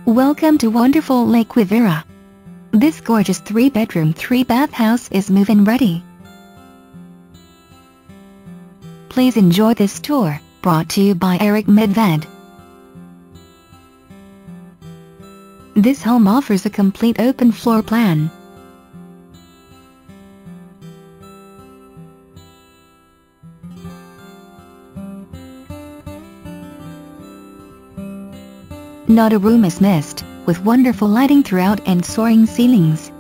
Welcome to wonderful Lake Quivira. This gorgeous 3-bedroom 3-bath house is move-in ready. Please enjoy this tour, brought to you by Medved. This home offers a complete open floor plan. Not a room is missed, with wonderful lighting throughout and soaring ceilings.